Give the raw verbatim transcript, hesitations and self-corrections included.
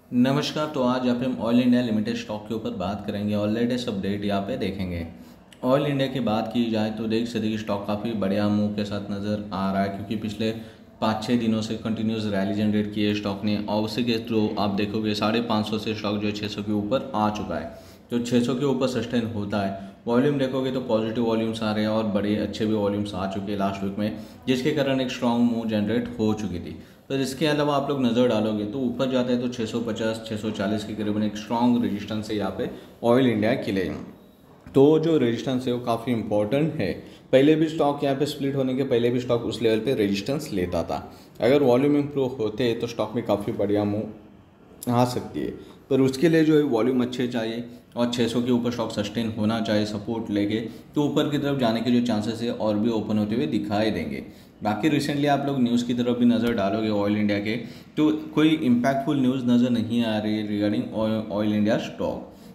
नमस्कार। तो आज यहाँ पे हम ऑयल इंडिया लिमिटेड स्टॉक के ऊपर बात करेंगे और लेटेस्ट अपडेट यहाँ पे देखेंगे। ऑयल इंडिया की बात की जाए तो देख सकते कि स्टॉक काफ़ी बढ़िया मूव के साथ नज़र आ रहा है, क्योंकि पिछले पाँच छः दिनों से कंटिन्यूस रैली जनरेट की है स्टॉक ने, और उसी के थ्रू आप देखोगे साढ़े पाँच सौ से स्टॉक जो है छः सौ के ऊपर आ चुका है। जो छः सौ के ऊपर सस्टेन होता है, वॉल्यूम देखोगे तो पॉजिटिव वॉल्यूम्स आ रहे हैं और बड़े अच्छे भी वॉल्यूम्स आ चुके हैं लास्ट वीक में, जिसके कारण एक स्ट्रॉन्ग मूव जनरेट हो चुकी थी। तो इसके अलावा आप लोग नज़र डालोगे तो ऊपर जाता है तो छः सौ पचास छः सौ चालीस के करीबन एक स्ट्रॉन्ग रेजिस्टेंस है यहाँ पे ऑयल इंडिया के लिए। तो जो रेजिस्टेंस है वो काफ़ी इंपॉर्टेंट है। पहले भी स्टॉक यहाँ पे स्प्लिट होने के पहले भी स्टॉक उस लेवल पे रेजिस्टेंस लेता था। अगर वॉल्यूम इंप्रूव होते तो स्टॉक में काफ़ी बढ़िया मूव आ सकती है, पर उसके लिए जो है वॉल्यूम अच्छे चाहिए और छः सौ के ऊपर स्टॉक सस्टेन होना चाहिए सपोर्ट लेके, तो ऊपर की तरफ जाने के जो चांसेस है और भी ओपन होते हुए दिखाई देंगे। बाकी रिसेंटली आप लोग न्यूज़ की तरफ भी नज़र डालोगे ऑयल इंडिया के, तो कोई इम्पैक्टफुल न्यूज़ नज़र नहीं आ रही है रिगार्डिंग ऑयल इंडिया स्टॉक।